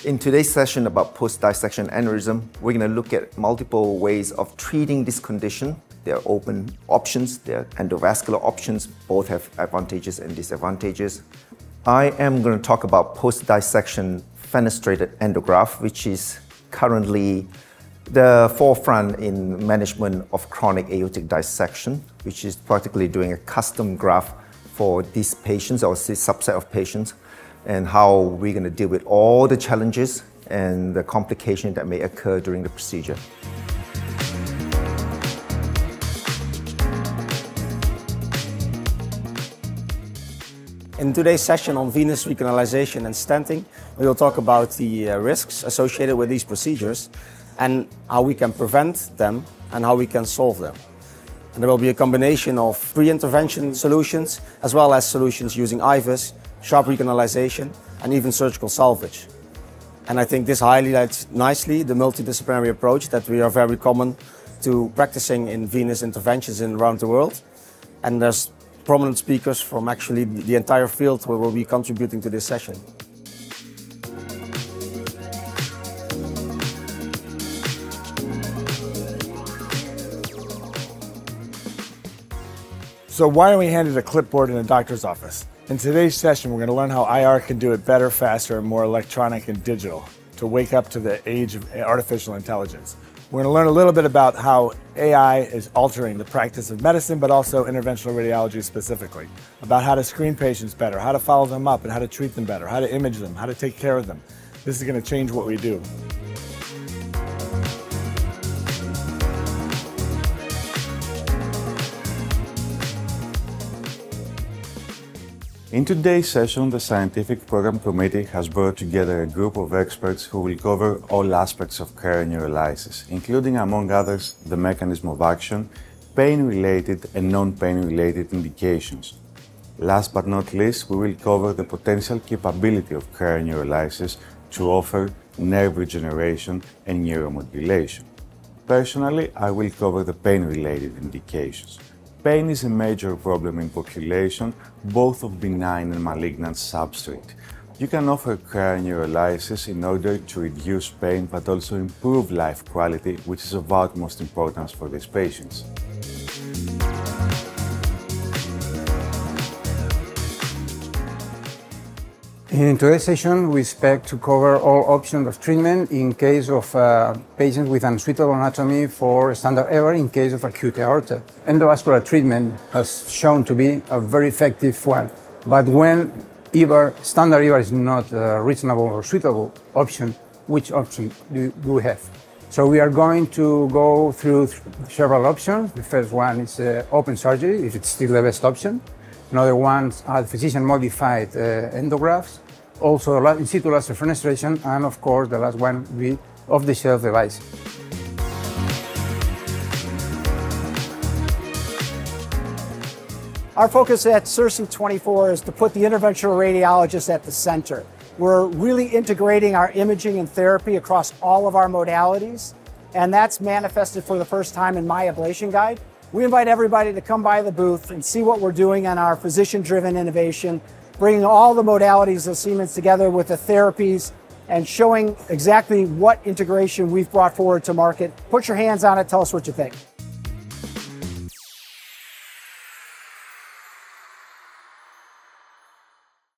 In today's session about post-dissection aneurysm, we're going to look at multiple ways of treating this condition. There are open options, there are endovascular options, both have advantages and disadvantages. I am going to talk about post-dissection fenestrated endograft, which is currently the forefront in management of chronic aortic dissection, which is practically doing a custom graft for these patients or this subset of patients, and how we're going to deal with all the challenges and the complications that may occur during the procedure. In today's session on venous recanalization and stenting, we will talk about the risks associated with these procedures and how we can prevent them and how we can solve them. And there will be a combination of pre-intervention solutions as well as solutions using IVUS, sharp recanalization, and even surgical salvage. And I think this highlights nicely the multidisciplinary approach that we are very common to practicing in venous interventions around the world. And there's prominent speakers from actually the entire field who will be contributing to this session. So why are we handed a clipboard in a doctor's office? In today's session, we're going to learn how IR can do it better, faster, and more electronic and digital to wake up to the age of artificial intelligence. We're going to learn a little bit about how AI is altering the practice of medicine, but also interventional radiology specifically, about how to screen patients better, how to follow them up, and how to treat them better, how to image them, how to take care of them. This is going to change what we do. In today's session, the Scientific Program Committee has brought together a group of experts who will cover all aspects of cryoneurolysis, including, among others, the mechanism of action, pain-related and non-pain-related indications. Last but not least, we will cover the potential capability of cryoneurolysis to offer nerve regeneration and neuromodulation. Personally, I will cover the pain-related indications. Pain is a major problem in population, both of benign and malignant substrate. You can offer cryoneurolysis in order to reduce pain but also improve life quality, which is of utmost importance for these patients. In today's session, we expect to cover all options of treatment in case of patients with unsuitable anatomy for standard EVAR in case of acute aorta. Endovascular treatment has shown to be a very effective one, but when standard EVAR is not a reasonable or suitable option, which option do we have? So we are going to go through several options. The first one is open surgery, if it's still the best option. Another ones are physician-modified endografts, also in situ laser fenestration, and of course the last one will be off-the-shelf device. Our focus at CIRSE 24 is to put the interventional radiologist at the center. We're really integrating our imaging and therapy across all of our modalities, and that's manifested for the first time in my ablation guide. We invite everybody to come by the booth and see what we're doing on our physician-driven innovation, bringing all the modalities of Siemens together with the therapies and showing exactly what integration we've brought forward to market. Put your hands on it, tell us what you think.